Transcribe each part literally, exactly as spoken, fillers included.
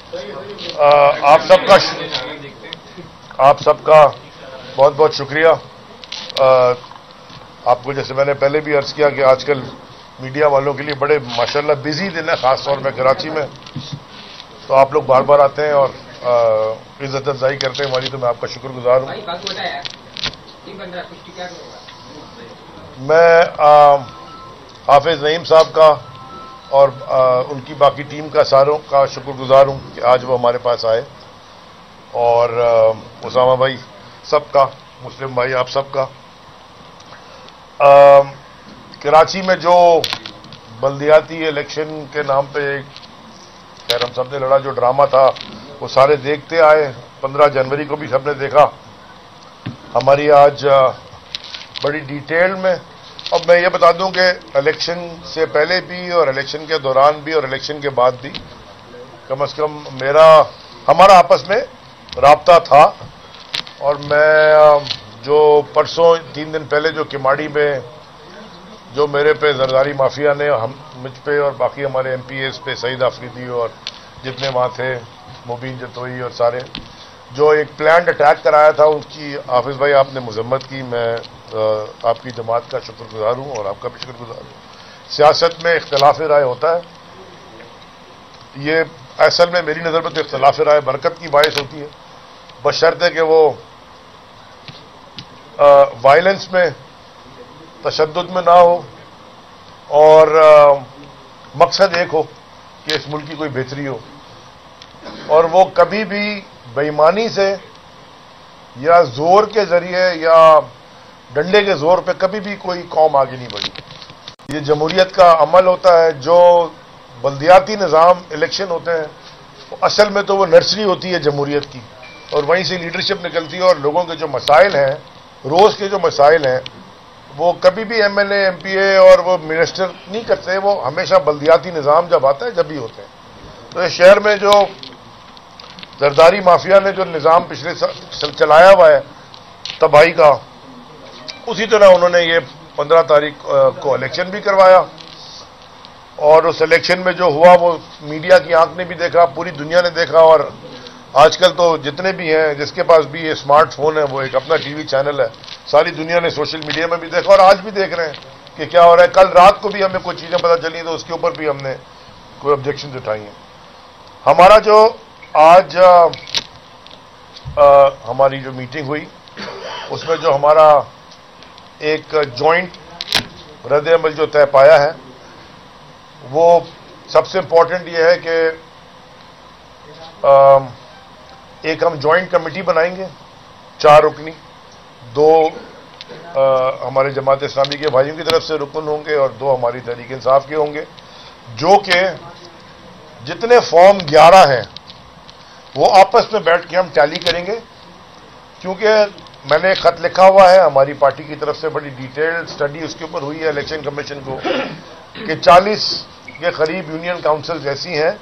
आप सबका आप सबका बहुत बहुत शुक्रिया। आपको जैसे मैंने पहले भी अर्ज किया कि आजकल मीडिया वालों के लिए बड़े माशाल्लाह बिजी दिन है, खास तौर में कराची में, तो आप लोग बार बार आते हैं और इज्जत अफजाई करते हैं हमारी, तो मैं आपका शुक्रगुजार हूँ। मैं हाफिज नईम साहब का और आ, उनकी बाकी टीम का सारों का शुक्रगुजार हूँ कि आज वो हमारे पास आए, और उसामा भाई सबका, मुस्लिम भाई आप सबका। कराची में जो बल्दियाती इलेक्शन के नाम पे खैर हम सब ने लड़ा जो ड्रामा था वो सारे देखते आए। पंद्रह जनवरी को भी सबने देखा हमारी आज बड़ी डिटेल में। अब मैं ये बता दूं कि इलेक्शन से पहले भी और इलेक्शन के दौरान भी और इलेक्शन के बाद भी कम से कम मेरा हमारा आपस में राब्ता था, और मैं जो परसों तीन दिन पहले जो किमाड़ी में जो मेरे पे जरदारी माफिया ने हम मुझ पे और बाकी हमारे एम पी एस पे सईद आफरीदी और जितने वहाँ थे मुबीन जतोई और सारे जो एक प्लान्ड अटैक कराया था, उसकी हाफिज भाई आपने मजम्मत की। मैं आपकी जमात का शुक्रगुजार हूँ और आपका भी शुक्रगुजार हूँ। सियासत में इख्तलाफ राय होता है, ये असल में मेरी नज़र में तो इख्तलाफ राय बरकत की बायस होती है, बशर्ते कि वो वायलेंस में तशद्दुद में ना हो और आ, मकसद एक हो कि इस मुल्क की कोई बेहतरी हो, और वो कभी भी बेईमानी से या जोर के जरिए या डंडे के जोर पे कभी भी कोई कौम आगे नहीं बढ़ी। ये जमहूरियत का अमल होता है। जो बल्दियाती निज़ाम इलेक्शन होते हैं वो असल में तो वो नर्सरी होती है जमहूरियत की, और वहीं से लीडरशिप निकलती है, और लोगों के जो मसाइल हैं, रोज़ के जो मसाइल हैं, वो कभी भी M L A M P A और वो मिनिस्टर नहीं करते, वो हमेशा बल्दियाती निज़ाम जब आता है जब भी होते हैं। तो इस शहर में जो जरदारी माफिया ने जो निज़ाम पिछले साल चलाया हुआ है तबाही का, उसी तरह उन्होंने ये पंद्रह तारीख को इलेक्शन भी करवाया, और उस इलेक्शन में जो हुआ वो मीडिया की आंख ने भी देखा, पूरी दुनिया ने देखा, और आजकल तो जितने भी हैं जिसके पास भी ये स्मार्टफोन है वो एक अपना टीवी चैनल है, सारी दुनिया ने सोशल मीडिया में भी देखा और आज भी देख रहे हैं कि क्या हो रहा है। कल रात को भी हमें कुछ चीज़ें पता चली तो उसके ऊपर भी हमने कोई ऑब्जेक्शन उठाई हैं। हमारा जो आज आ, आ, हमारी जो मीटिंग हुई उसमें जो हमारा एक जॉइंट रद्द-ए-अमल जो तय पाया है वो सबसे इम्पोर्टेंट ये है कि एक हम जॉइंट कमेटी बनाएंगे, चार रुकनी, दो आ, हमारे जमात इस्लामी के भाइयों की तरफ से रुकन होंगे और दो हमारी तहरीक इंसाफ के होंगे, जो कि जितने फॉर्म ग्यारह हैं वो आपस में बैठ के हम टैली करेंगे। क्योंकि मैंने खत लिखा हुआ है हमारी पार्टी की तरफ से, बड़ी डिटेल्ड स्टडी उसके ऊपर हुई है इलेक्शन कमीशन को, कि चालीस के करीब यूनियन काउंसिल्स ऐसी हैं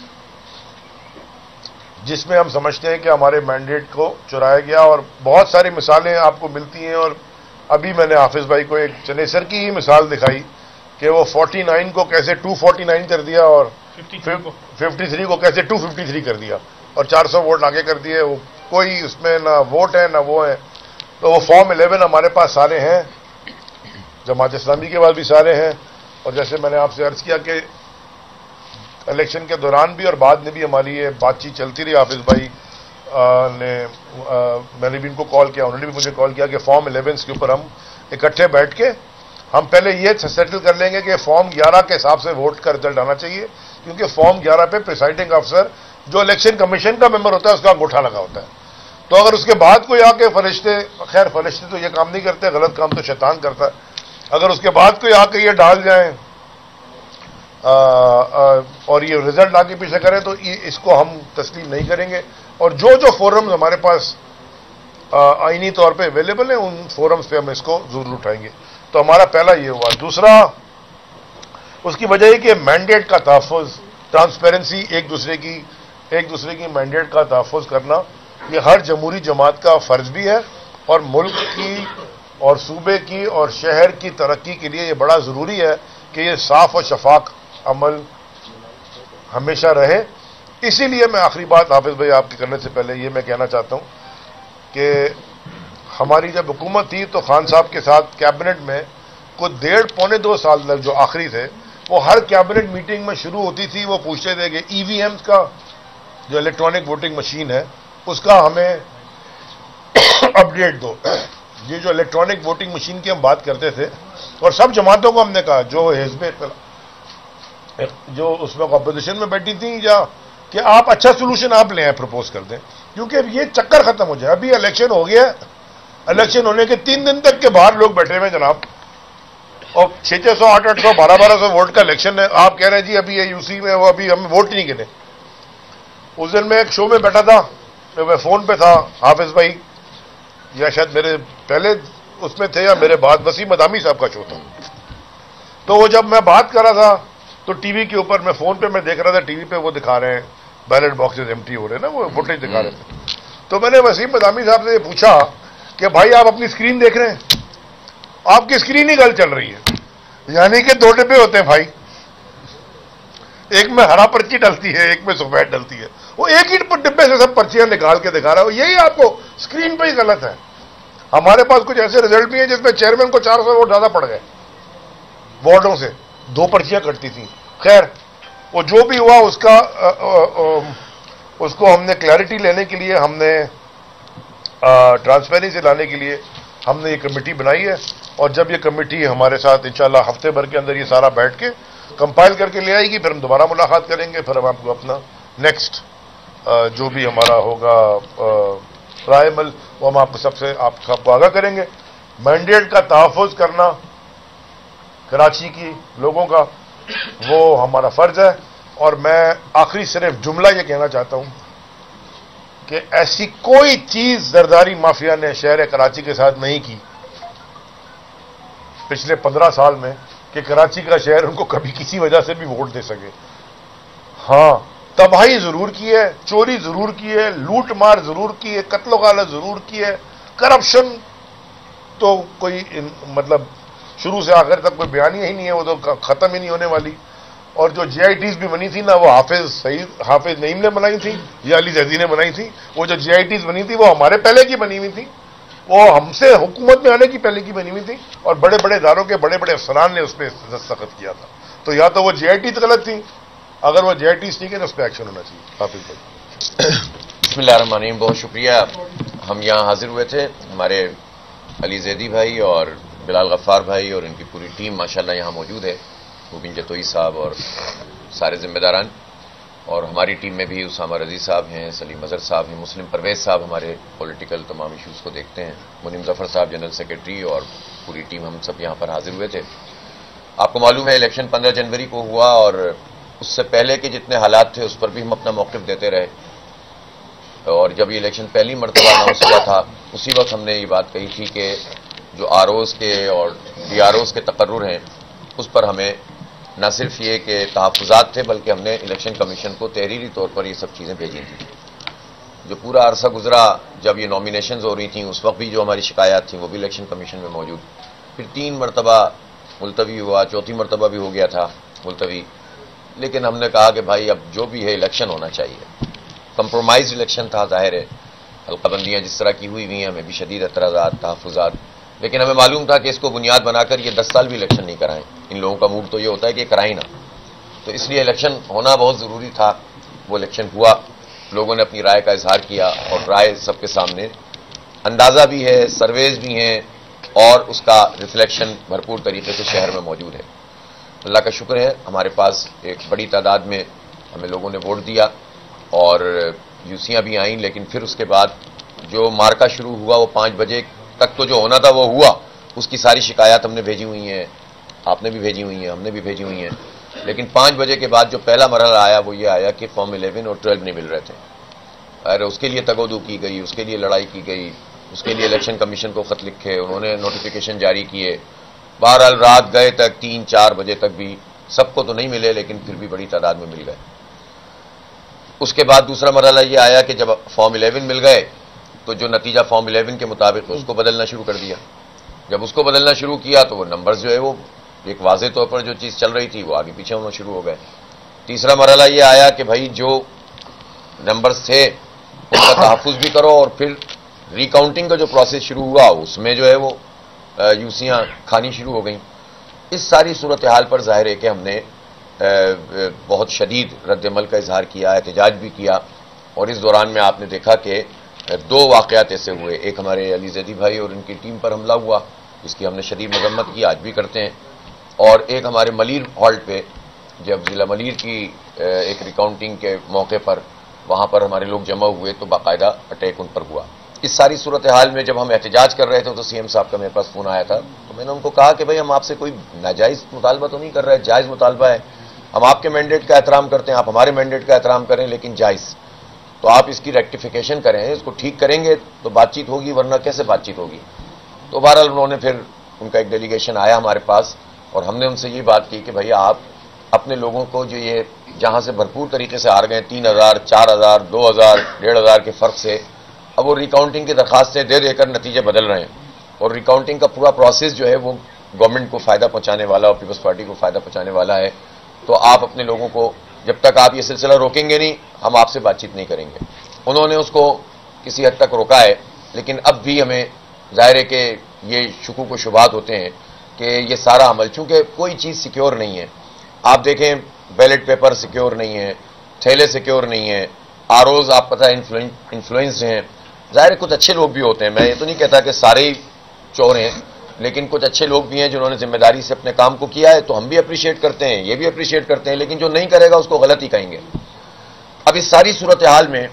जिसमें हम समझते हैं कि हमारे मैंडेट को चुराया गया, और बहुत सारी मिसालें आपको मिलती हैं। और अभी मैंने हाफिज भाई को एक चनेसर की ही मिसाल दिखाई कि वो उनचास को कैसे दो सौ उनचास कर दिया और तिरेपन को कैसे दो सौ तिरेपन कर दिया और चार सौ वोट आगे कर दिए। वो कोई उसमें ना वोट है ना वो है। तो वो फॉर्म ग्यारह हमारे पास सारे हैं, जमात इस्लामी के पास भी सारे हैं, और जैसे मैंने आपसे अर्ज किया कि इलेक्शन के दौरान भी और बाद में भी हमारी ये बातचीत चलती रही। हाफिज भाई आ, ने आ, मैंने भी इनको कॉल किया, उन्होंने भी मुझे कॉल किया कि फॉर्म ग्यारह के ऊपर हम इकट्ठे बैठ के हम पहले ये सेटल कर लेंगे कि फॉर्म ग्यारह के हिसाब से वोट का रिजल्ट आना चाहिए, क्योंकि फॉर्म ग्यारह पे प्रिसाइडिंग अफसर जो इलेक्शन कमीशन का मेंबर होता है उसका अंगूठा लगा होता है। तो अगर उसके बाद कोई आके फरिश्ते, खैर फरिश्ते तो ये काम नहीं करते, गलत काम तो शैतान करता है, अगर उसके बाद कोई आके ये डाल जाए आ, आ, और ये रिजल्ट आगे पीछे करें तो ये इसको हम तस्लीम नहीं करेंगे। और जो जो फोरम्स हमारे पास आईनी तौर पे अवेलेबल है उन फोरम्स पे हम इसको जरूर उठाएंगे। तो हमारा पहला ये हुआ। दूसरा, उसकी वजह है कि मैंडेट का तहफ़्फ़ुज़, ट्रांसपेरेंसी, एक दूसरे की एक दूसरे की मैंडेट का तहफ़्फ़ुज़ करना, ये हर जमहूरी जमात का फ़र्ज भी है, और मुल्क की और सूबे की और शहर की तरक्की के लिए ये बड़ा ज़रूरी है कि ये साफ और शफाक अमल हमेशा रहे। इसीलिए मैं आखिरी बात हाफिज भाई आपकी करने से पहले ये मैं कहना चाहता हूं कि हमारी जब हुकूमत थी तो खान साहब के साथ कैबिनेट में कुछ डेढ़ पौने दो साल तक जो आखिरी थे, वो हर कैबिनेट मीटिंग में शुरू होती थी, वो पूछते थे कि ईवीएम्स का जो इलेक्ट्रॉनिक वोटिंग मशीन है उसका हमें अपडेट दो। ये जो इलेक्ट्रॉनिक वोटिंग मशीन की हम बात करते थे, और सब जमातों को हमने कहा जो हिज़्ब जो उसमें अपोजिशन में बैठी थी, या कि आप अच्छा सोल्यूशन आप ले आए, प्रपोज कर दें, क्योंकि ये चक्कर खत्म हो जाए। अभी इलेक्शन हो गया, इलेक्शन होने के तीन दिन तक के बाहर लोग बैठे हुए जनाब, और छह छह सौ आठ आठ सौ बारह बारह सौ वोट का इलेक्शन है। आप कह रहे हैं जी अभी ये यूसी में वो अभी हम वोट नहीं गिने। उस दिन मैं एक शो में बैठा था, मैं फोन पे था, हाफिज भाई या शायद मेरे पहले उसमें थे या मेरे बाद, वसीम मदामी साहब का शो था। तो वो जब मैं बात कर रहा था तो टीवी के ऊपर, मैं फोन पे मैं देख रहा था, टीवी पे वो दिखा रहे हैं बैलेट बॉक्सेस एम्प्टी हो रहे हैं ना, वो फुटेज दिखा रहे थे। तो मैंने वसीम मदामी साहब से पूछा कि भाई आप अपनी स्क्रीन देख रहे हैं? आपकी स्क्रीन ही गल चल रही है, यानी कि दो डिब्बे होते हैं भाई, एक में हरा पर्ची डलती है, एक में सफेद डलती है। वो एक ही डिब्बे से सब पर्चियां निकाल के दिखा रहा है। यही आपको स्क्रीन पे ही गलत है। हमारे पास कुछ ऐसे रिजल्ट भी है जिसमें चेयरमैन को चार सौ वोट ज्यादा पड़ गए वार्डों से, दो पर्चियां कटती थी। खैर वो जो भी हुआ उसका आ, आ, आ, उसको हमने क्लैरिटी लेने के लिए, हमने ट्रांसपेरेंसी लाने के लिए हमने ये कमेटी बनाई है, और जब ये कमेटी हमारे साथ इंशाल्लाह हफ्ते भर के अंदर ये सारा बैठ के कंपाइल करके ले आएगी, फिर हम दोबारा मुलाकात करेंगे, फिर हम आपको अपना नेक्स्ट जो भी हमारा होगा रायमल वो हम आपको सबसे आप सबको आगाह करेंगे। मैंडेट का तहफ़्फ़ुज़ करना कराची की लोगों का, वो हमारा फर्ज है। और मैं आखिरी सिर्फ जुमला ये कहना चाहता हूं कि ऐसी कोई चीज जरदारी माफिया ने शहर कराची के साथ नहीं की पिछले पंद्रह साल में कि कराची का शहर उनको कभी किसी वजह से भी वोट दे सके। हां, तबाही जरूर की है, चोरी जरूर की है, लूट मार जरूर की है, कत्लो गालत जरूर की है, करप्शन तो कोई मतलब शुरू से आखिर तक कोई बयान ही नहीं है, वो तो खत्म ही नहीं होने वाली। और जो जीआईटीज भी बनी थी ना, वो हाफिज सईद हाफिज नईम ने बनाई थी या अली जैदी ने बनाई थी। वो जो जीआईटीज बनी थी वो हमारे पहले की बनी हुई थी, वो हमसे हुकूमत में आने की पहले की बनी हुई थी, और बड़े बड़े इदारों के बड़े बड़े अफसरान ने उस पर दस्तखत किया था। तो या तो वो जीआईटीज गलत थी, अगर वो जीआईटीज ठीक है तो उस पर एक्शन होना चाहिए। हाफिज भाई बिस्मिल्लाहिर्रहमानिर्रहीम, बहुत शुक्रिया। हम यहाँ हाजिर हुए थे, हमारे अली जैदी भाई और बिलाल गफ्फार भाई और इनकी पूरी टीम माशाल्लाह यहाँ मौजूद है, मुबिन जतोई साहब और सारे जिम्मेदारान, और हमारी टीम में भी उसामा रजी साहब हैं, सलीम अजहर साहब हैं, मुस्लिम परवेज साहब हमारे पॉलिटिकल तमाम इशूज़ को देखते हैं, मुनीम जफर साहब जनरल सेक्रेटरी, और पूरी टीम हम सब यहाँ पर हाजिर हुए थे। आपको मालूम है इलेक्शन पंद्रह जनवरी को हुआ, और उससे पहले के जितने हालात थे उस पर भी हम अपना मौक़िफ़ देते रहे, और जब ये इलेक्शन पहली मरतबा अनाउंस हुआ था उसी वक्त हमने ये बात कही थी कि जो आर ओज़ के और डी आर ओज़ के तकर्रुर हैं उस पर हमें न सिर्फ ये कि तहफ़्फ़ुज़ात थे, बल्कि हमने इलेक्शन कमीशन को तहरीरी तौर पर ये सब चीज़ें भेजी थी। जो पूरा अरसा गुजरा जब ये नॉमिनेशंस हो रही थी उस वक्त भी जो हमारी शिकायत थी वो भी इलेक्शन कमीशन में मौजूद, फिर तीन मरतबा मुलतवी हुआ, चौथी मरतबा भी हो गया था मुलतवी, लेकिन हमने कहा कि भाई अब जो भी है इलेक्शन होना चाहिए। कंप्रोमाइज इलेक्शन था, जाहिर है हल्काबंदियाँ जिस तरह की हुई हुई हैं, हमें भी शदीद एतराज़ात, तहफ़्फ़ुज़ात, लेकिन हमें मालूम था कि इसको बुनियाद बनाकर ये दस साल भी इलेक्शन नहीं कराएं। इन लोगों का मूड तो ये होता है कि कराएं ना, तो इसलिए इलेक्शन होना बहुत ज़रूरी था। वो इलेक्शन हुआ, लोगों ने अपनी राय का इजहार किया, और राय सबके सामने अंदाज़ा भी है, सर्वेज भी हैं, और उसका रिफ्लेक्शन भरपूर तरीके से शहर में मौजूद है। अल्लाह का शुक्र है, हमारे पास एक बड़ी तादाद में हमें लोगों ने वोट दिया और यूसियाँ भी आईं, लेकिन फिर उसके बाद जो मार्का शुरू हुआ वो पाँच बजे तक तो जो होना था वो हुआ। उसकी सारी शिकायत हमने भेजी हुई हैं, आपने भी भेजी हुई हैं, हमने भी भेजी हुई हैं, लेकिन पाँच बजे के बाद जो पहला मरहला आया वो ये आया कि फॉर्म इलेवन और ट्वेल्व नहीं मिल रहे थे। अरे उसके लिए तगोदू की गई, उसके लिए लड़ाई की गई, उसके लिए इलेक्शन कमीशन को ख़त लिखे, उन्होंने नोटिफिकेशन जारी किए। बहरहाल रात गए तक तीन चार बजे तक भी सबको तो नहीं मिले, लेकिन फिर भी बड़ी तादाद में मिल गए। उसके बाद दूसरा मरहला ये आया कि जब फॉर्म इलेवन मिल गए तो जो नतीजा फॉर्म इलेवन के मुताबिक उसको बदलना शुरू कर दिया। जब उसको बदलना शुरू किया तो वो नंबर्स जो है वो एक वाज़े तौर पर जो चीज़ चल रही थी वो आगे पीछे होना शुरू हो गए। तीसरा मरहला ये आया कि भाई जो नंबर्स थे उनका तहफ़्फ़ुज़ भी करो और फिर रिकाउंटिंग का जो प्रोसेस शुरू हुआ उसमें जो है वो यूसियाँ खानी शुरू हो गई। इस सारी सूरत हाल पर ज़ाहिर है कि हमने बहुत शदीद रद्द-ए-अमल का इजहार किया, एहतजाज भी किया और इस दौरान में आपने देखा कि दो वाक़यात ऐसे हुए। एक हमारे अली ज़ैदी भाई और उनकी टीम पर हमला हुआ, इसकी हमने शदीद मज़म्मत की, आज भी करते हैं। और एक हमारे मलीर हॉल्ट पे जब ज़िला मलीर की एक रिकाउंटिंग के मौके पर वहाँ पर हमारे लोग जमा हुए तो बाकायदा अटैक उन पर हुआ। इस सारी सूरत हाल में जब हम एहतजाज कर रहे थे तो सीएम साहब का मेरे पास फ़ोन आया था, तो मैंने उनको कहा कि भाई हम आपसे कोई नाजायज़ मुतालबा तो नहीं कर रहे, जायज़ मुतालबा है, हम आपके मैंडेट का एहतराम करते हैं, आप हमारे मैंडेट का एहतराम करें, लेकिन जायज़, तो आप इसकी रेक्टिफिकेशन करें, इसको ठीक करेंगे तो बातचीत होगी, वरना कैसे बातचीत होगी। तो बहरहाल उन्होंने फिर उनका एक डेलीगेशन आया हमारे पास और हमने उनसे ये बात की कि भैया आप अपने लोगों को जो ये जहाँ से भरपूर तरीके से हार गए, तीन हज़ार चार हज़ार दो हज़ार डेढ़ हज़ार के फ़र्क से, अब वो रिकाउंटिंग की दरखास्तें दे देकर नतीजे बदल रहे हैं और रिकाउंटिंग का पूरा प्रोसेस जो है वो गवर्नमेंट को फ़ायदा पहुँचाने वाला और पीपल्स पार्टी को फ़ायदा पहुँचाने वाला है। तो आप अपने लोगों को, जब तक आप ये सिलसिला रोकेंगे नहीं, हम आपसे बातचीत नहीं करेंगे। उन्होंने उसको किसी हद तक रोका है, लेकिन अब भी हमें ज़ाहिर है कि ये शुकूक व शुबहात होते हैं कि ये सारा अमल, चूँकि कोई चीज़ सिक्योर नहीं है, आप देखें बैलेट पेपर सिक्योर नहीं है, थैले सिक्योर नहीं है, आरोज आप पता है इन्फ्लुएंस्ड हैं। ज़ाहिर कुछ अच्छे लोग भी होते हैं, मैं ये तो नहीं कहता कि सारे ही चोर हैं, लेकिन कुछ अच्छे लोग भी हैं जिन्होंने जिम्मेदारी से अपने काम को किया है, तो हम भी अप्रिशिएट करते हैं, ये भी अप्रिशिएट करते हैं, लेकिन जो नहीं करेगा उसको गलत ही कहेंगे। अब इस सारी सूरत हाल में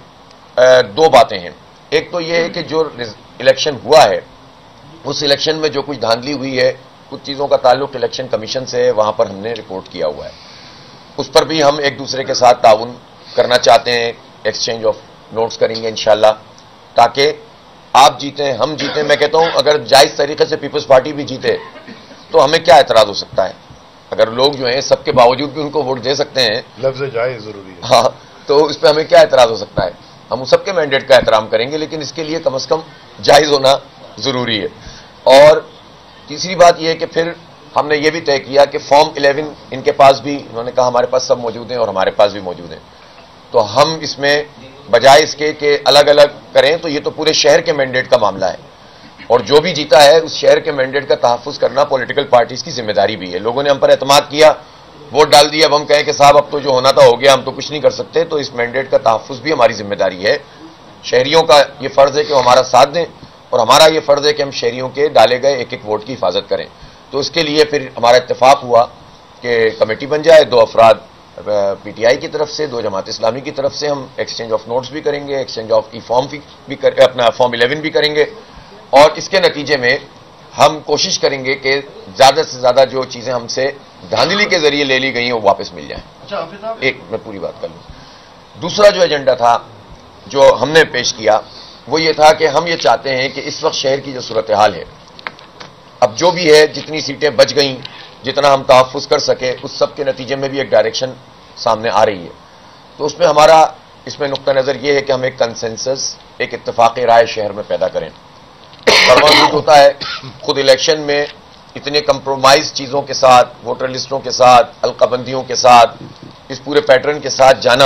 दो बातें हैं। एक तो ये है कि जो इलेक्शन हुआ है उस इलेक्शन में जो कुछ धांधली हुई है, कुछ चीज़ों का ताल्लुक इलेक्शन कमीशन से है, वहाँ पर हमने रिपोर्ट किया हुआ है, उस पर भी हम एक दूसरे के साथ ताउन करना चाहते हैं, एक्सचेंज ऑफ नोट्स करेंगे इंशाल्लाह, ताकि आप जीतें, हम जीतें। मैं कहता हूं अगर जायज़ तरीके से पीपल्स पार्टी भी जीते तो हमें क्या एतराज़ हो सकता है, अगर लोग जो हैं सबके बावजूद भी उनको वोट दे सकते हैं, लफ्ज़ जायज़ ज़रूरी है, हाँ, तो इस पर हमें क्या एतराज़ हो सकता है। हम सबके मैंडेट का एहतराम करेंगे, लेकिन इसके लिए कम अज़ कम जायज़ होना ज़रूरी है। और तीसरी बात यह है कि फिर हमने ये भी तय किया कि फॉर्म इलेवन इनके पास भी, इन्होंने कहा हमारे पास सब मौजूद हैं और हमारे पास भी मौजूद हैं, तो हम इसमें बजाय इसके कि अलग अलग करें, तो ये तो पूरे शहर के मैंडेट का मामला है और जो भी जीता है उस शहर के मैंडेट का तहफ़्फ़ुज़ करना पॉलिटिकल पार्टीज़ की जिम्मेदारी भी है। लोगों ने हम पर एतमाद किया, वोट डाल दिया, अब हम कहें कि साहब अब तो जो होना था हो गया, हम तो कुछ नहीं कर सकते, तो इस मैंडेट का तहफ़्फ़ुज़ भी हमारी जिम्मेदारी है। शहरियों का ये फ़र्ज़ है कि वो हमारा साथ दें और हमारा ये फ़र्ज़ है कि हम शहरियों के डाले गए एक एक वोट की हिफाजत करें। तो इसके लिए फिर हमारा इत्तेफाक हुआ कि कमेटी बन जाए, दो अफराद पीटीआई की तरफ से, दो जमात इस्लामी की तरफ से, हम एक्सचेंज ऑफ नोट्स भी करेंगे, एक्सचेंज ऑफ ई फॉर्म भी कर, अपना फॉर्म इलेवन भी करेंगे और इसके नतीजे में हम कोशिश करेंगे कि ज़्यादा से ज़्यादा जो चीज़ें हमसे धांधली के जरिए ले ली गई हैं वो वापस मिल जाएं। अच्छा, एक मैं पूरी बात कर लूँ। दूसरा जो एजेंडा था जो हमने पेश किया वो ये था कि हम ये चाहते हैं कि इस वक्त शहर की जो सूरत हाल है, अब जो भी है, जितनी सीटें बच गई, जितना हम तहफ़्फ़ुज़ कर सके, उस सब के नतीजे में भी एक डायरेक्शन सामने आ रही है। तो उसमें हमारा इसमें नुक्ता नज़र ये है कि हम एक कंसेंसस, एक इत्तेफ़ाक़ी राय शहर में पैदा करें। परवान होता है खुद इलेक्शन में इतने कंप्रोमाइज़ चीज़ों के साथ, वोटर लिस्टों के साथ, हल्काबंदियों के साथ, इस पूरे पैटर्न के साथ जाना,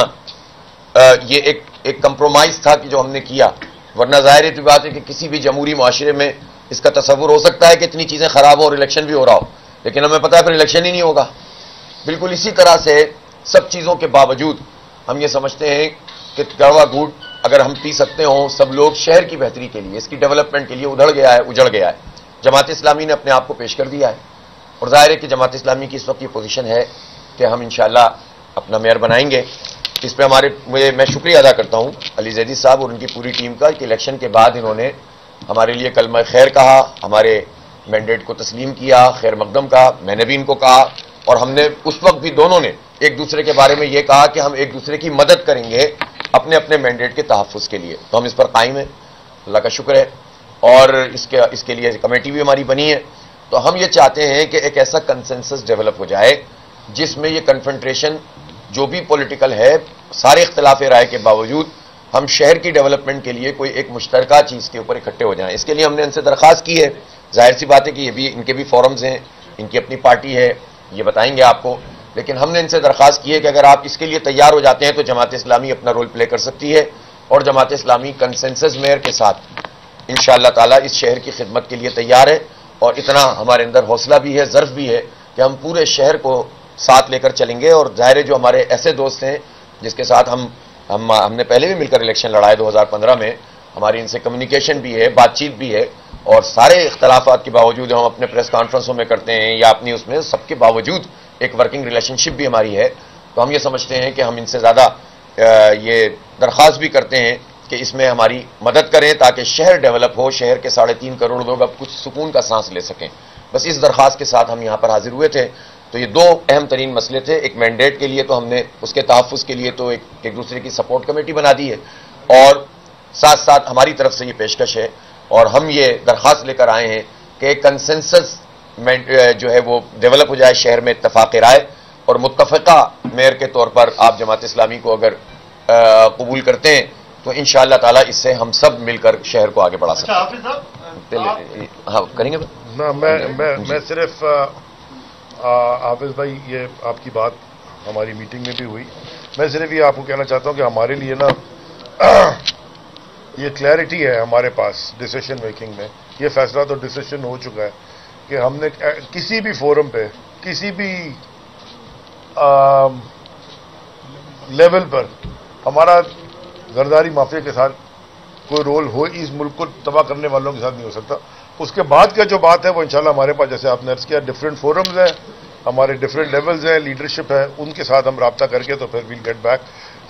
ये एक एक कंप्रोमाइज़ था कि जो हमने किया, वरना ज़ाहिर सी बात है कि किसी भी जमहूरी माशरे में इसका तसव्वुर हो सकता है कि इतनी चीज़ें ख़राब हो और इलेक्शन भी हो रहा हो, लेकिन हमें पता है फिर इलेक्शन ही नहीं होगा। बिल्कुल इसी तरह से सब चीज़ों के बावजूद हम ये समझते हैं कि कड़वा घूंट अगर हम पी सकते हों, सब लोग शहर की बेहतरी के लिए, इसकी डेवलपमेंट के लिए उधड़ गया है, उजड़ गया है। जमात इस्लामी ने अपने आप को पेश कर दिया है और जाहिर है कि जमात इस्लामी की इस वक्त ये पोजीशन है कि हम इंशाअल्लाह अपना मेयर बनाएंगे। इस पर हमारे मुझे मैं शुक्रिया अदा करता हूँ अली ज़ैदी साहब और उनकी पूरी टीम का कि इलेक्शन के बाद इन्होंने हमारे लिए कलमा खैर कहा, हमारे मैंडेट को तस्लीम किया, खैर मकदम कहा, मैंने भी इनको कहा और हमने उस वक्त भी दोनों ने एक दूसरे के बारे में ये कहा कि हम एक दूसरे की मदद करेंगे अपने अपने मैंडेट के तहफ़्फ़ुज़ के लिए। तो हम इस पर कायम हैं, अल्लाह का शुक्र है। और इसके इसके लिए कमेटी भी हमारी बनी है। तो हम ये चाहते हैं कि एक ऐसा कंसेंसस डेवलप हो जाए जिसमें ये कन्फ्रंट्रेशन जो भी पॉलिटिकल है, सारे इख्तिलाफ राय के बावजूद हम शहर की डेवलपमेंट के लिए कोई एक मुश्तरका चीज़ के ऊपर इकट्ठे हो जाएं। इसके लिए हमने इनसे दरख्वास्त की है। जाहिर सी बात है कि ये भी, इनके भी फोरम्स हैं, इनकी अपनी पार्टी है, ये बताएंगे आपको, लेकिन हमने इनसे दरख्वास्त की है कि अगर आप इसके लिए तैयार हो जाते हैं तो जमात इस्लामी अपना रोल प्ले कर सकती है और जमात इस्लामी कंसेंसस मेयर के साथ इंशाअल्लाह ताला इस शहर की खिदमत के लिए तैयार है। और इतना हमारे अंदर हौसला भी है, ज़र्फ भी है कि हम पूरे शहर को साथ लेकर चलेंगे। और ज़ाहिर है जो हमारे ऐसे दोस्त हैं जिसके साथ हम हम हमने पहले भी मिलकर इलेक्शन लड़ाए दो हज़ार पंद्रह में, हमारी इनसे कम्युनिकेशन भी है, बातचीत भी है, और सारे इख्तलाफात के बावजूद हम अपने प्रेस कॉन्फ्रेंसों में करते हैं या अपनी उसमें, सबके बावजूद एक वर्किंग रिलेशनशिप भी हमारी है। तो हम ये समझते हैं कि हम इनसे ज़्यादा ये दरख्वास्त भी करते हैं कि इसमें हमारी मदद करें ताकि शहर डेवलप हो, शहर के साढ़े तीन करोड़ लोग अब कुछ सुकून का सांस ले सकें। बस इस दरख्वास्त के साथ हम यहाँ पर हाजिर हुए थे। तो ये दो अहम तरीन मसले थे। एक मैंडेट के लिए तो हमने उसके तहफ़्फ़ुज़ के लिए तो एक, एक दूसरे की सपोर्ट कमेटी बना दी है, और साथ साथ हमारी तरफ से ये पेशकश है और हम ये दरख्वास्त लेकर आए हैं कि कंसेंसस जो है वो डेवलप हो जाए शहर में, इत्तफाक़ राय और मुत्तफ़िक़ा मेयर के तौर पर आप जमात इस्लामी को अगर कबूल करते हैं तो इंशाअल्लाह ताला इससे हम सब मिलकर शहर को आगे बढ़ा सकते हैं। हाँ करेंगे ना, मैं मैं मैं सिर्फ हाफिज भाई, ये आपकी बात हमारी मीटिंग में भी हुई, मैं सिर्फ ये आपको कहना चाहता हूँ कि हमारे लिए ना ये क्लैरिटी है हमारे पास डिसीजन मेकिंग में। ये फैसला तो डिसीजन हो चुका है कि हमने किसी भी फोरम पे, किसी भी आ, लेवल पर हमारा जरदारी माफिया के साथ कोई रोल हो, इस मुल्क को तबाह करने वालों के साथ नहीं हो सकता। उसके बाद का जो बात है वो इंशाल्लाह हमारे पास, जैसे आपने अर्ज किया, डिफरेंट फोरम्स हैं, हमारे डिफरेंट लेवल्स हैं, लीडरशिप है, उनके साथ हम राब्ता करके तो फिर वील गेट बैक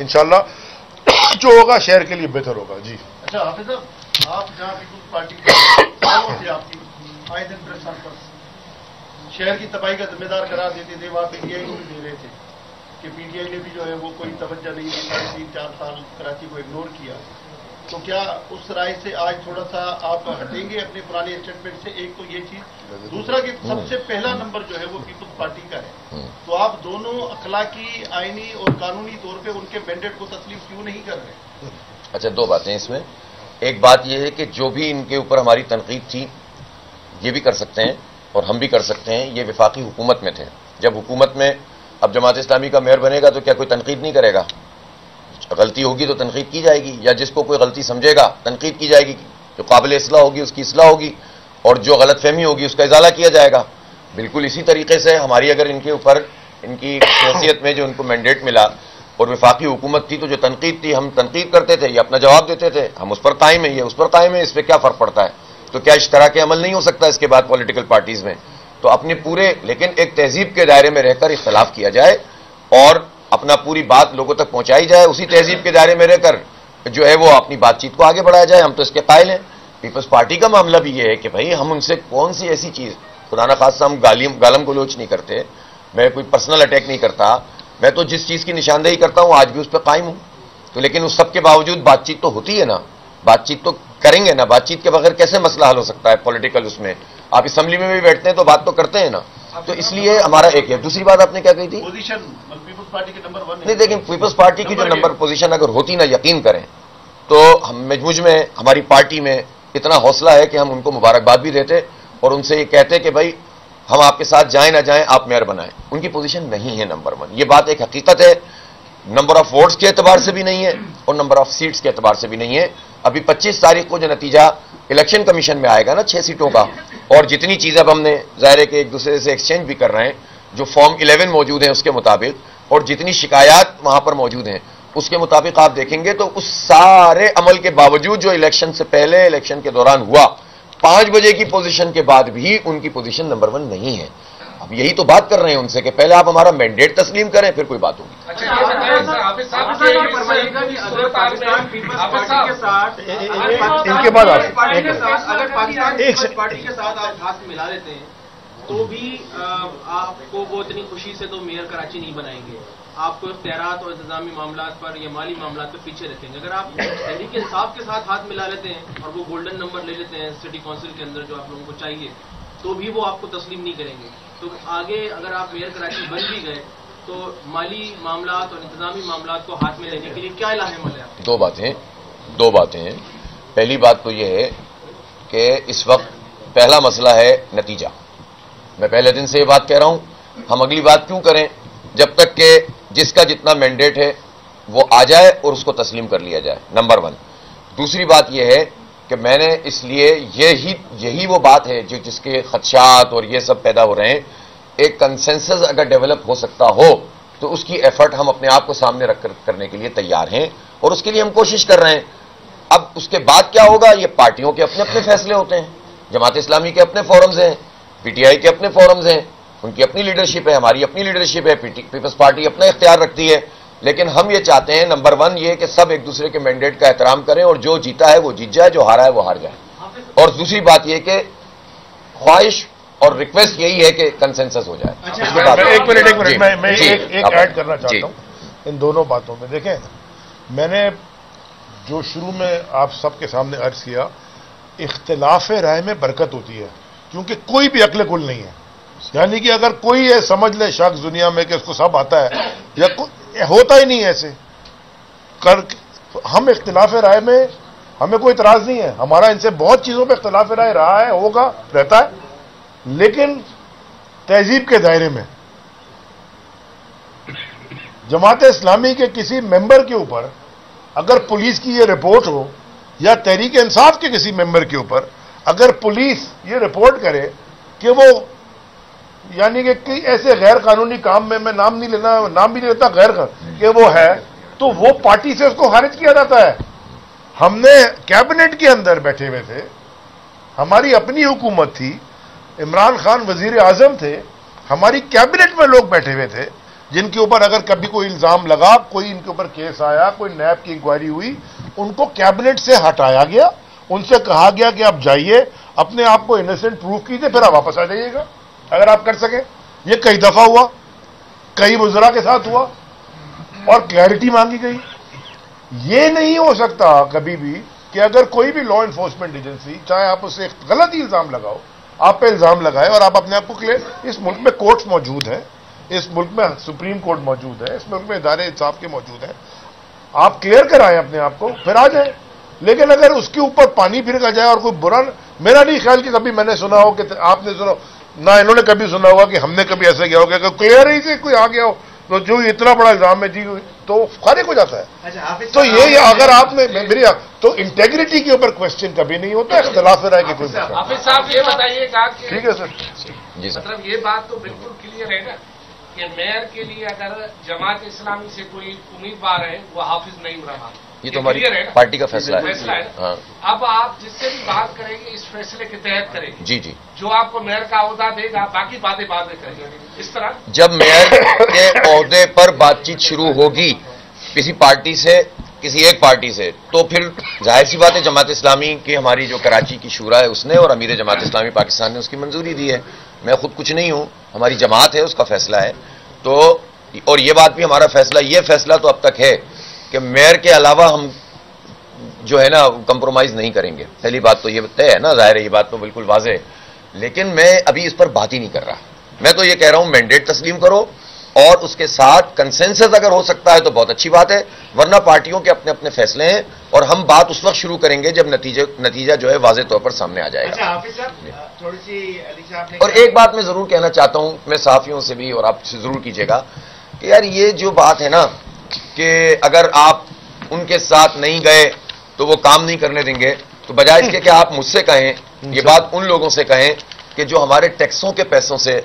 इंशाल्लाह। जो होगा शहर के लिए बेहतर होगा। जी अच्छा हाफिज साहब, आप जहाँ पीपुल्स पार्टी से आपकी आए दिन प्रेस कॉन्फ्रेंस शहर की तबाही का जिम्मेदार करार देते थे, वहाँ पीटीआई को भी दे रहे थे कि पीटीआई ने भी जो है वो कोई तवज्जो नहीं दी, साढ़े तीन चार साल कराची को इग्नोर किया। तो क्या उस राय से आज थोड़ा सा आप हटेंगे अपने पुराने स्टेटमेंट से? एक तो ये चीज, दूसरा कि सबसे पहला नंबर जो है वो पीपुल्स पार्टी का है, तो आप दोनों अखलाकी, आईनी और कानूनी तौर पे उनके मैंडेट को तस्लीम क्यों नहीं कर रहे? अच्छा, दो बातें इसमें। एक बात यह है कि जो भी इनके ऊपर हमारी तनकीद थी ये भी कर सकते हैं और हम भी कर सकते हैं। ये वफाकी हुकूमत में थे, जब हुकूमत में अब जमात इस्लामी का मेयर बनेगा तो क्या कोई तनकीद नहीं करेगा? गलती होगी तो तनकीद की जाएगी, या जिसको कोई गलती समझेगा तनकीद की जाएगी, जो काबिल इस्लाह होगी उसकी इस्लाह होगी, और जो गलत फहमी होगी उसका इजाला किया जाएगा। बिल्कुल इसी तरीके से हमारी अगर इनके ऊपर, इनकी हैसियत में जो उनको मैंडेट मिला और वफाकी हुकूमत थी, तो जो तनकीद थी हम तनकीद करते थे, ये अपना जवाब देते थे, हम उस पर कायम है, ये उस पर कायम है, इस पर क्या फर्क पड़ता है? तो क्या इस तरह के अमल नहीं हो सकता इसके बाद पॉलिटिकल पार्टीज में? तो अपने पूरे, लेकिन एक तहजीब के दायरे में रहकर इख्तलाफ किया जाए और अपना पूरी बात लोगों तक पहुंचाई जाए, उसी तहजीब के दायरे में रहकर जो है वो अपनी बातचीत को आगे बढ़ाया जाए। हम तो इसके कायल हैं। पीपल्स पार्टी का मामला भी ये है कि भाई हम उनसे कौन सी ऐसी चीज, खुदा ना खासा हम गालिम गालम गलोच नहीं करते, मैं कोई पर्सनल अटैक नहीं करता, मैं तो जिस चीज की निशानदेही करता हूं आज भी उस पर कायम हूं। तो लेकिन उस सब के बावजूद बातचीत तो होती है ना, बातचीत तो करेंगे ना, बातचीत के बगैर कैसे मसला हल हो सकता है पॉलिटिकल? उसमें आप असम्बली में भी बैठते हैं तो बात तो करते हैं ना। तो इसलिए हमारा एक है। दूसरी बात आपने क्या कही थी? पोजीशन पीपल्स पार्टी के नंबर वन नहीं, लेकिन पीपल्स पार्टी की जो नंबर पोजीशन अगर होती ना, यकीन करें तो हम मुझ में, हमारी पार्टी में इतना हौसला है कि हम उनको मुबारकबाद भी देते और उनसे ये कहते कि भाई हम आपके साथ जाएं ना जाएं, आप मेयर बनाएं। उनकी पोजीशन नहीं है नंबर वन, ये बात एक हकीकत है। नंबर ऑफ वोट्स के एतबार से भी नहीं है और नंबर ऑफ सीट्स के एतबार से भी नहीं है। अभी पच्चीस तारीख को जो नतीजा इलेक्शन कमीशन में आएगा ना छह सीटों का, और जितनी चीजें अब हमने ज़ाहिर है कि एक दूसरे से एक्सचेंज भी कर रहे हैं, जो फॉर्म इलेवन मौजूद है उसके मुताबिक, और जितनी शिकायत वहां पर मौजूद हैं उसके मुताबिक आप देखेंगे तो उस सारे अमल के बावजूद जो इलेक्शन से पहले, इलेक्शन के दौरान हुआ, पांच बजे की पोजीशन के बाद भी उनकी पोजीशन नंबर वन नहीं है। अब यही तो बात कर रहे हैं उनसे कि पहले आप हमारा मैंडेट तस्लीम करें, फिर कोई बात होगी। इनके बाद अगर पाकिस्तान पार्टी के साथ आप हाथ मिला लेते हैं तो भी आपको वो इतनी खुशी से तो मेयर कराची नहीं बनाएंगे, आपको इख्तियारात और इंतजामी मामला पर या माली मामला पर पीछे रखेंगे। अगर आप तहरीक इंसाफ के साथ हाथ मिला लेते हैं और वो गोल्डन नंबर ले लेते हैं सिटी काउंसिल के अंदर जो आप लोगों को चाहिए, तो भी वो आपको तस्लीम नहीं करेंगे। तो आगे अगर आप मेयर कराची बन भी गए तो माली मामला और इंतजामी मामला को हाथ में लेने के लिए क्या लाहेमल है? दो बातें दो बातें हैं। पहली बात तो यह है कि इस वक्त पहला मसला है नतीजा। मैं पहले दिन से ये बात कह रहा हूं, हम अगली बात क्यों करें जब तक कि जिसका जितना मैंडेट है वो आ जाए और उसको तस्लीम कर लिया जाए, नंबर वन। दूसरी बात यह है कि मैंने इसलिए यही यही वो बात है जो जिसके खदशात और ये सब पैदा हो रहे हैं। एक कंसेंसस अगर डेवलप हो सकता हो तो उसकी एफर्ट हम अपने आप को सामने रख कर करने के लिए तैयार हैं और उसके लिए हम कोशिश कर रहे हैं। अब उसके बाद क्या होगा, ये पार्टियों के अपने अपने फैसले होते हैं। जमात इस्लामी के अपने फोरम्स हैं, पीटीआई के अपने फोरम्स हैं, उनकी अपनी लीडरशिप है, हमारी अपनी लीडरशिप है, पीपल्स पार्टी अपना इख्तियार रखती है। लेकिन हम ये चाहते हैं नंबर वन ये कि सब एक दूसरे के मैंडेट का एहतराम करें और जो जीता है वो जीत जाए, जो हारा है वो हार जाए। और दूसरी बात यह कि ख्वाहिश और रिक्वेस्ट यही है कि कंसेंसस हो जाए। अच्छा, एक मिनट एक मिनट मैं, मैं एक, एक ऐड करना चाहता हूं इन दोनों बातों में। देखें, मैंने जो शुरू में आप सबके सामने अर्ज किया, इख्तिलाफ राय में बरकत होती है, क्योंकि कोई भी अक्ल कुल नहीं है। यानी कि अगर कोई ये समझ ले शख्स दुनिया में कि उसको सब आता है, या होता ही नहीं ऐसे कर, तो हम इख्तिलाफ राय में हमें कोई इतराज नहीं है। हमारा इनसे बहुत चीजों पर इख्तिलाफ राय रहा है, होगा, रहता है, लेकिन तहजीब के दायरे में। जमात इस्लामी के किसी मेंबर के ऊपर अगर पुलिस की ये रिपोर्ट हो, या तहरीक इंसाफ के किसी मेंबर के ऊपर अगर पुलिस ये रिपोर्ट करे कि वो यानी कि, कि ऐसे गैर कानूनी काम में, मैं नाम नहीं लेना, नाम भी नहीं लेता, गैर कि वो है, तो वो पार्टी से उसको खारिज किया जाता है। हमने कैबिनेट के अंदर बैठे हुए थे, हमारी अपनी हुकूमत थी, इमरान खान वजीर आजम थे, हमारी कैबिनेट में लोग बैठे हुए थे जिनके ऊपर अगर कभी कोई इल्जाम लगा, कोई इनके ऊपर केस आया, कोई नैब की इंक्वायरी हुई, उनको कैबिनेट से हटाया गया, उनसे कहा गया कि आप जाइए, अपने आप को इनोसेंट प्रूव कीजिए, फिर आप वापस आ जाइएगा अगर आप कर सके। ये कई दफा हुआ, कई वज़रा के साथ हुआ और क्लैरिटी मांगी गई। ये नहीं हो सकता कभी भी कि अगर कोई भी लॉ एनफोर्समेंट एजेंसी, चाहे आप उससे गलत ही इल्जाम लगाओ, आप पे इल्जाम लगाए और आप अपने आप को क्लियर, इस मुल्क में कोर्ट्स मौजूद हैं, इस मुल्क में सुप्रीम कोर्ट मौजूद है, इस मुल्क में इदारे इंसाफ के मौजूद हैं, आप क्लियर कराएं अपने आप को, फिर आ जाए। लेकिन अगर उसके ऊपर पानी फिर जाए और कोई बुरा, मेरा नहीं ख्याल कि कभी मैंने सुना हो कि आपने सुना ना, इन्होंने कभी सुना होगा कि हमने कभी ऐसा किया होगा कि क्लियर ही से कोई आ गया हो तो जो इतना बड़ा इल्जाम है जी तो खारिज हो जाता है। अच्छा, तो ये अगर आपने मेरी तो इंटेग्रिटी के ऊपर क्वेश्चन कभी नहीं होता, इख्तिलाफ राय की कोई। हाफिज साहब ये बताइएगा कि ठीक है सर, जी सर, मतलब ये बात तो बिल्कुल क्लियर है ना कि मेयर के लिए अगर जमात इस्लामी से कोई उम्मीदवार है वो हाफिज नईम रहमान, ये तो हमारी पार्टी का फैसला है। फैसला है। हाँ। अब आप जिससे भी बात करेंगे इस फैसले के तहत करेंगे। जी जी, जो आपको मेयर का ओहदा देगा, बाकी बातें बाद में करेंगे। इस तरह जब मेयर के ओहदे पर बातचीत शुरू होगी किसी पार्टी से, किसी एक पार्टी से, तो फिर जाहिर सी बात है जमात इस्लामी की, हमारी जो कराची की शूरा है उसने और अमीर जमात इस्लामी पाकिस्तान ने उसकी मंजूरी दी है। मैं खुद कुछ नहीं हूं, हमारी जमात है, उसका फैसला है। तो और ये बात भी हमारा फैसला, ये फैसला तो अब तक है कि मेयर के अलावा हम जो है ना कंप्रोमाइज नहीं करेंगे। पहली बात तो ये तय है ना, जाहिर है ये बात तो बिल्कुल वाज़ेह है। लेकिन मैं अभी इस पर बात ही नहीं कर रहा, मैं तो ये कह रहा हूं मैंडेट तस्लीम करो और उसके साथ कंसेंसस अगर हो सकता है तो बहुत अच्छी बात है, वरना पार्टियों के अपने अपने फैसले हैं और हम बात उस वक्त शुरू करेंगे जब नतीजे नतीजा जो है वाज़ेह तौर पर सामने आ जाएगा। अच्छा, हाफिज साहब, थोड़ी सी अली साहब ने और एक बात मैं जरूर कहना चाहता हूं, मैं सहाफियों से भी और आपसे जरूर कीजिएगा कि यार ये जो बात है ना कि अगर आप उनके साथ नहीं गए तो वो काम नहीं करने देंगे, तो बजाय इसके कि आप मुझसे कहें, ये बात उन लोगों से कहें कि जो हमारे टैक्सों के पैसों से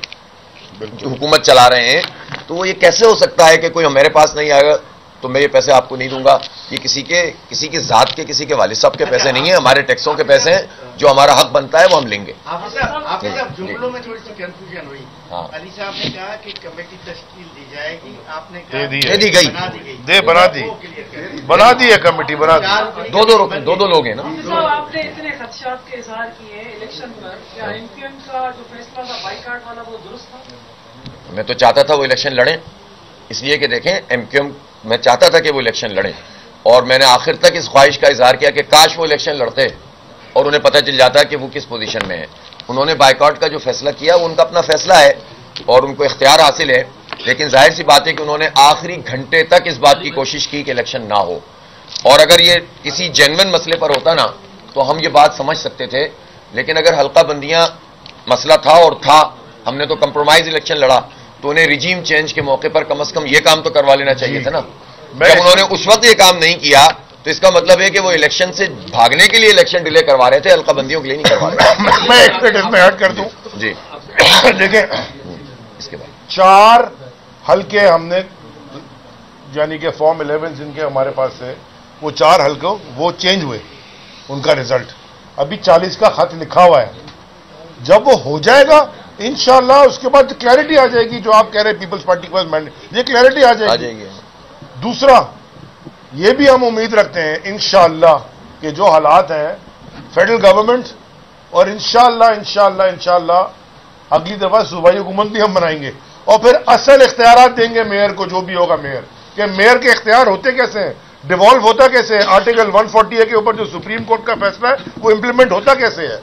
हुकूमत चला रहे हैं, तो वो ये कैसे हो सकता है कि कोई मेरे पास नहीं आएगा तो मैं ये पैसे आपको नहीं दूंगा। ये किसी के किसी की जात के, किसी के वालिद साहब के पैसे नहीं है, हमारे टैक्सों के पैसे हैं, जो हमारा हक बनता है वो हम लेंगे। हाफिज साहब, हाफिज साहब, जुमलों में थोड़ी सी कंफ्यूजन हुई। हाँ। अली साहब ने कहा कि कमेटी तश्कील दी जाएगी, आपने दे दी दे दी गई, दे बना दी, बना दी है कमेटी, बना दी। दो दो दो दो लोग हैं ना। आपने इतने खदशात के इजहार किए इलेक्शन पर, क्या एमपीएम का जो फैसला था बाइकाट वाला वो दुरुस्त था? मैं तो चाहता था वो इलेक्शन लड़ें, इसलिए कि देखें एमक्यूएम, मैं चाहता था कि वो इलेक्शन लड़ें और मैंने आखिर तक इस ख्वाहिश का इजहार किया कि काश वो इलेक्शन लड़ते और उन्हें पता चल जाता कि वो किस पोजीशन में है। उन्होंने बाइकआउट का जो फैसला किया वो उनका अपना फैसला है और उनको इख्तियार हासिल है, लेकिन जाहिर सी बात है कि उन्होंने आखिरी घंटे तक इस बात की कोशिश की कि इलेक्शन ना हो। और अगर ये किसी जेन्युइन मसले पर होता ना तो हम ये बात समझ सकते थे, लेकिन अगर हल्का बंदियां मसला था और था, हमने तो कंप्रोमाइज इलेक्शन लड़ा तो उन्हें रिजीम चेंज के मौके पर कम से कम ये काम तो करवा लेना चाहिए था ना। मैं जब उन्होंने उस वक्त ये काम नहीं किया तो इसका मतलब है कि वो इलेक्शन से भागने के लिए इलेक्शन डिले करवा रहे थे, हल्काबंदियों के लिए नहीं करवा रहे। मैं एक मिनट इसमें ऐड कर दूं जी। देखिए, इसके बाद चार हल्के हमने, यानी कि फॉर्म इलेवन जिनके हमारे पास है, वो चार हल्के वो चेंज हुए, उनका रिजल्ट अभी चालीस का खत लिखा हुआ है। जब वो हो जाएगा इंशाल्लाह उसके बाद क्लैरिटी आ जाएगी। जो आप कह रहे हैं पीपल्स पार्टी के पास मैंडेट, ये क्लैरिटी आ जाएगी। आ जाएगी। दूसरा, ये भी हम उम्मीद रखते हैं इंशाल्लाह कि जो हालात हैं फेडरल गवर्नमेंट, और इंशाल्लाह इंशाल्लाह इंशाल्लाह अगली दफा सूबाई हुकूमत भी हम बनाएंगे और फिर असल इख्तियारात देंगे मेयर को, जो भी होगा मेयर के। मेयर के इख्तियार होते कैसे हैं, डिवॉल्व होता कैसे है, आर्टिकल एक सौ चालीस के ऊपर जो सुप्रीम कोर्ट का फैसला है वो इंप्लीमेंट होता कैसे है।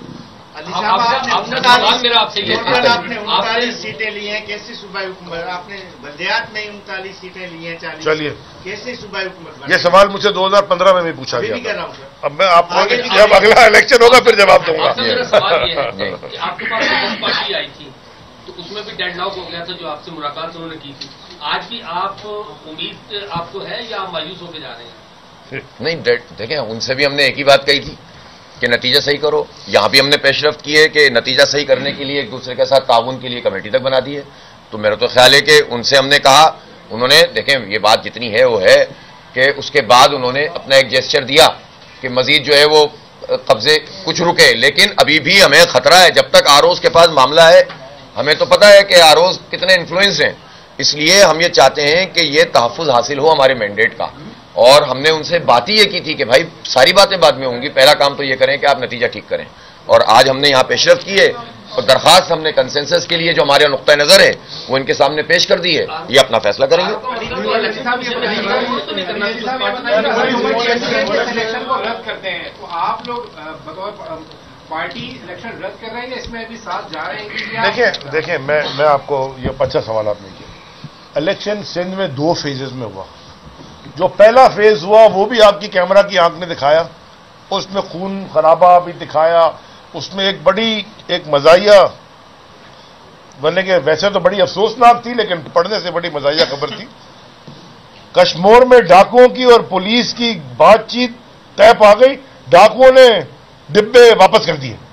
आपने उनतालीस सीटें ली हैं, कैसी सूबाई हुकूमत, आपने बल्दियात में उनतालीस सीटें ली हैं, चालीस, चलिए कैसी सूबाई हुकूमत। ये सवाल मुझसे दो हजार पंद्रह में भी पूछा गया कर रहा हूं सर। अब मैं आपको जब अगला इलेक्शन होगा फिर जवाब दूंगा। मेरा सवाल ये है कि आपके पास कांग्रेस पार्टी आई थी तो उसमें भी डेडलॉक हो गया था, जो आपसे मुलाकात उन्होंने की थी। आज भी आप उम्मीद आपको है या आप मायूस होकर जा रहे हैं? नहीं, देखें, उनसे भी हमने एक ही बात कही थी कि नतीजा सही करो। यहां भी हमने पेशरफ्त की है कि नतीजा सही करने के लिए एक दूसरे के साथ ताउन के लिए कमेटी तक बना दी है। तो मेरा तो ख्याल है कि उनसे हमने कहा, उन्होंने, देखें ये बात जितनी है वो है कि उसके बाद उन्होंने अपना एक जेस्चर दिया कि मजीद जो है वो कब्जे कुछ रुके, लेकिन अभी भी हमें खतरा है। जब तक आरोज के पास मामला है, हमें तो पता है कि आरोज कितने इन्फ्लुएंस हैं, इसलिए हम ये चाहते हैं कि ये तहफ़्फ़ुज़ हासिल हो हमारे मैंडेट का। और हमने उनसे बात ही ये की थी कि भाई सारी बातें बाद में होंगी, पहला काम तो ये करें कि आप नतीजा ठीक करें। और आज हमने यहां पेशरफ्त की है और दरखास्त हमने कंसेंसस के लिए जो हमारे नुक्ता नजर है वो इनके सामने पेश कर दी है, ये अपना फैसला करेंगे। तो आप लोग बतौर पार्टी इलेक्शन रद्द कर रहे हैं, इसमें अभी साथ जा रहे हैं? देखिए देखिए मैं मैं आपको ये अच्छा सवाल आपने किया। इलेक्शन सिंध में दो फेजेस में हुआ। जो पहला फेज हुआ वो भी आपकी कैमरा की आंख ने दिखाया, उसमें खून खराबा भी दिखाया, उसमें एक बड़ी एक मजाहिया बनने के, वैसे तो बड़ी अफसोसनाक थी लेकिन पढ़ने से बड़ी मजाहिया खबर थी। कश्मीर में डाकुओं की और पुलिस की बातचीत तय पा गई, डाकुओं ने डिब्बे वापस कर दिए।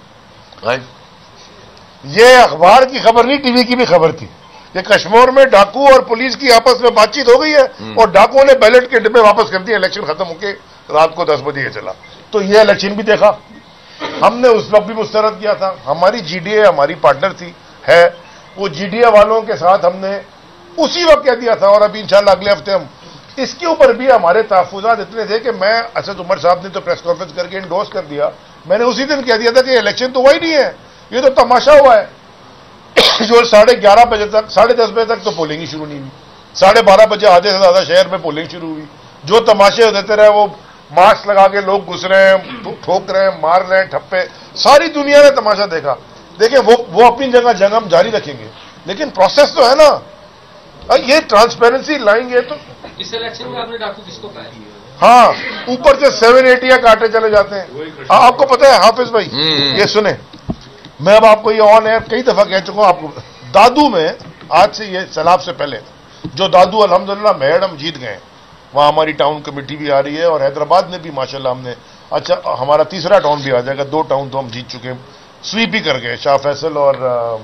ये अखबार की खबर नहीं, टीवी की भी खबर थी कि कश्मीर में डाकू और पुलिस की आपस में बातचीत हो गई है और डाकुओं ने बैलेट के डिब्बे वापस कर दिए। इलेक्शन खत्म होकर रात को दस बजे चला। तो ये इलेक्शन भी देखा हमने, उस वक्त भी मुस्तरद किया था। हमारी जीडीए हमारी पार्टनर थी है, वो जीडीए वालों के साथ हमने उसी वक्त कह दिया था। और अभी इंशाल्लाह अगले हफ्ते हम इसके ऊपर भी, हमारे तहफुजात इतने थे कि मैं, असद उमर साहब ने तो प्रेस कॉन्फ्रेंस करके इंडोर्स कर दिया, मैंने उसी दिन कह दिया था कि इलेक्शन तो वही नहीं है, ये तो तमाशा हुआ है। जो साढ़े ग्यारह बजे तक, साढ़े दस बजे तक तो पोलिंग ही शुरू नहीं हुई, साढ़े बारह बजे आधे से ज्यादा शहर में पोलिंग शुरू हुई। जो तमाशे देते रहे, वो मास्क लगा के लोग घुस रहे हैं, ठोक रहे हैं, मार रहे हैं ठप्पे, सारी दुनिया ने तमाशा देखा। देखिए वो वो अपनी जगह जंग हम जारी रखेंगे, लेकिन प्रोसेस तो है ना, ये ट्रांसपेरेंसी लाएंगे तो। इस इलेक्शन में आपने डाकू किसको पाया? हाँ, ऊपर से सेवन एटिया काटे चले जाते हैं। आ, आपको पता है हाफिज भाई, ये सुने, मैं अब आपको ये ऑन एयर कई दफा कह चुका हूं आपको। दादू में आज से ये सैलाब से पहले जो दादू अल्हम्दुलिल्लाह मेहर हम जीत गए, वहां हमारी टाउन कमेटी भी आ रही है और हैदराबाद में भी माशाल्लाह हमने, अच्छा हमारा तीसरा टाउन भी आ जाएगा, दो टाउन तो हम जीत चुके हैं, स्वीप ही कर गए, शाह फैसल और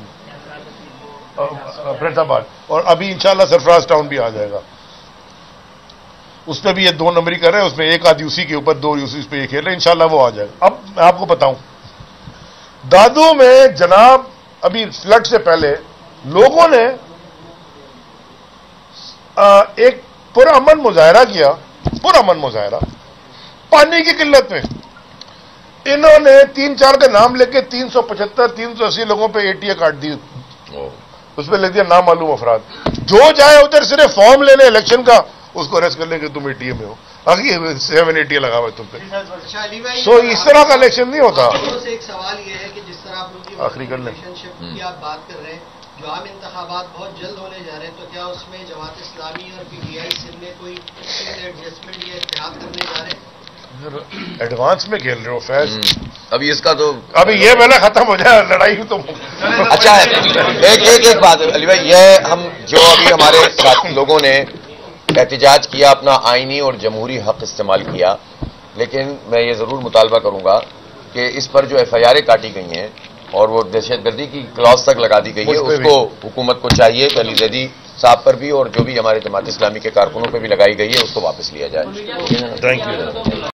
फैसलाबाद, और अभी इंशाल्लाह सरफराज टाउन भी आ जाएगा। उस पर भी ये दो नंबरी कर रहे हैं, उसमें एक आदि उसी के ऊपर, दो उसी पे ये खेल रहे हैं, इंशाल्लाह वो आ जाएगा। अब मैं आपको बताऊं, दादू में जनाब अभी फ्लड से पहले लोगों ने आ, एक पुरअमन मुजाहरा किया, पुरअमन मुजाहरा पानी की किल्लत में। इन्होंने तीन चार का नाम लेके तीन सौ पचहत्तर तीन सौ अस्सी लोगों पे एटीए काट दी, उस पर लिख दिया नाम मालूम अफराद। जो जाए उधर सिर्फ फॉर्म लेने इलेक्शन का, उसको अरेस्ट कर लेंगे, तुम एटीए में हो, आगे सेवन एटीए लगा हुआ तुम पे। सो इस तरह का इलेक्शन नहीं होता। एक सवाल ये है कि जिस तरह आप लोग आखिरी कर लें की आप बात कर रहे हैं, जो आम इंतखाबात बहुत जल्द होने जा रहे हैं, तो क्या उसमें जमात इस्लामी और पीटीआई सिंध में कोई एडजस्टमेंट या इत्तेहाद करने जा रहे हैं? एडवांस में खेल रहे हो फैज। अभी इसका तो अभी ये पहले खत्म हो जाए लड़ाई तो। अच्छा है, एक एक एक बात अली भाई, यह हम जो अभी हमारे साथ लोगों ने एहतजाज किया, अपना आईनी और जमहूरी हक इस्तेमाल किया, लेकिन मैं ये जरूर मुतालबा करूंगा कि इस पर जो एफ आई आर काटी गई हैं और वो दहशतगर्दी की क्लॉज तक लगा दी गई है, उसको हुकूमत को चाहिए कि अली जैदी साहब पर भी और जो भी हमारे जमात इस्लामी के कारकुनों पर भी लगाई गई है उसको वापस लिया जाए। Thank you.